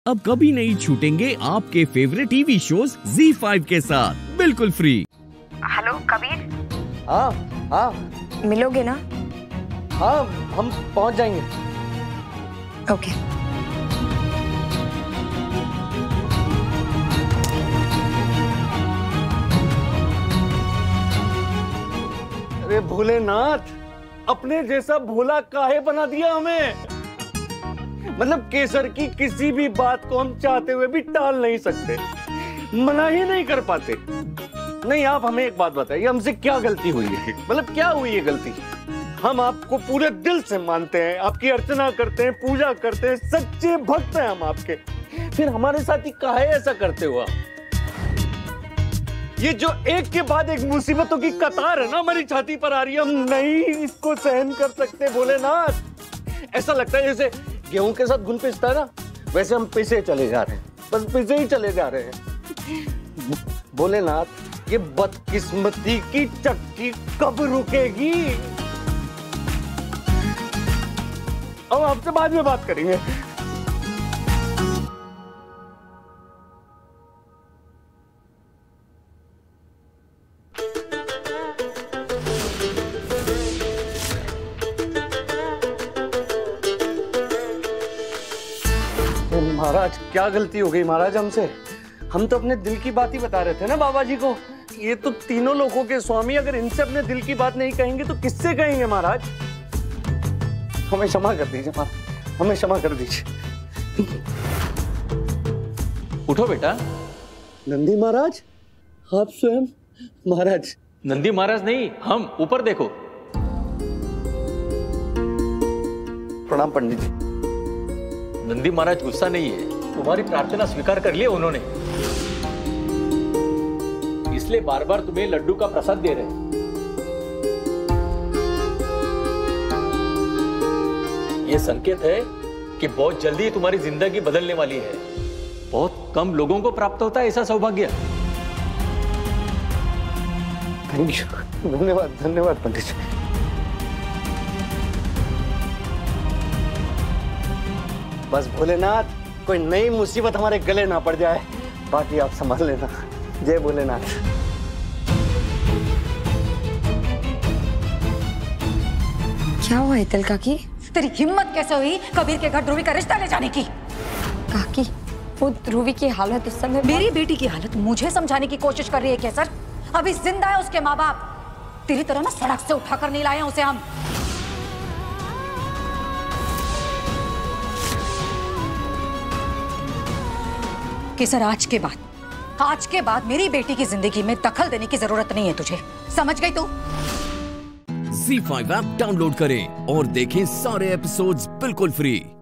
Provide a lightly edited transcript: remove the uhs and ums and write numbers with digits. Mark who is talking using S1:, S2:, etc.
S1: अब कभी नहीं छूटेंगे आपके फेवरेट टीवी शोज ZEE5 के साथ बिल्कुल फ्री।
S2: हेलो कबीर।
S3: हाँ हाँ
S2: मिलोगे ना?
S3: हाँ हम पहुंच जाएंगे।
S2: ओके।
S3: अरे भोलेनाथ, अपने जैसा भोला काहे बना दिया हमें। मतलब केसर की किसी भी बात को हम चाहते हुए भी टाल नहीं सकते, मना ही नहीं कर पाते। नहीं, आप हमें एक बात बताइए, हमसे क्या गलती हुई है? मतलब क्या हुई है गलती? हम आपको पूरे दिल से मानते हैं, आपकी अर्चना करते हैं, पूजा करते हैं, सच्चे भक्त हैं हम आपके। फिर हमारे साथ ही काहे ऐसा करते हुआ? ये जो एक के बाद एक मुसीबतों की कतार है ना हमारी छाती पर आ रही है, हम नहीं इसको सहन कर सकते भोलेनाथ। ऐसा लगता है जैसे गेहूं के साथ गुण पिसता है ना, वैसे हम पिसे चले जा रहे हैं, बस पिसे ही चले जा रहे हैं। भोलेनाथ, ये बदकिस्मती की चक्की कब रुकेगी? अब आपसे बाद में बात करेंगे। महाराज, क्या गलती हो गई महाराज हमसे? हम तो अपने दिल की बात ही बता रहे थे ना बाबा जी को। ये तो तीनों लोगों के स्वामी, अगर इनसे अपने दिल की बात नहीं कहेंगे तो किससे कहेंगे महाराज? हमें क्षमा कर दीजिए महाराज, हमें क्षमा कर दीजिए।
S4: उठो बेटा।
S3: नंदी महाराज, आप स्वयं? महाराज।
S4: नंदी महाराज नहीं, हम। ऊपर देखो।
S3: प्रणाम पंडित जी।
S4: नंदी महाराज गुस्सा नहीं है, तुम्हारी प्रार्थना स्वीकार कर लिया उन्होंने, इसलिए बार बार तुम्हें लड्डू का प्रसाद दे रहे हैं। यह संकेत है कि बहुत जल्दी तुम्हारी जिंदगी बदलने वाली है। बहुत कम लोगों को प्राप्त होता है ऐसा सौभाग्य।
S3: थैंक यू, धन्यवाद धन्यवाद पंडित जी। बस भोलेनाथ, कोई नई मुसीबत हमारे गले ना पड़ जाए, बाकी आप संभाल लेना। जय भोलेनाथ।
S2: क्या हुआ हेतल काकी?
S5: तेरी हिम्मत कैसे हुई कबीर के घर ध्रुवी का रिश्ता ले जाने की?
S2: काकी, वो ध्रुवी की हालत उस समय
S5: मेरी बेटी की हालत मुझे समझाने की कोशिश कर रही है केसर? अभी जिंदा है उसके माँ बाप, तेरी तरह ना सड़क से उठाकर नहीं लाए हैं उसे हम। केसर, आज के बाद मेरी बेटी की जिंदगी में दखल देने की जरूरत नहीं है तुझे, समझ गई तू?
S1: ZEE5 ऐप डाउनलोड करें और देखें सारे एपिसोड्स बिल्कुल फ्री।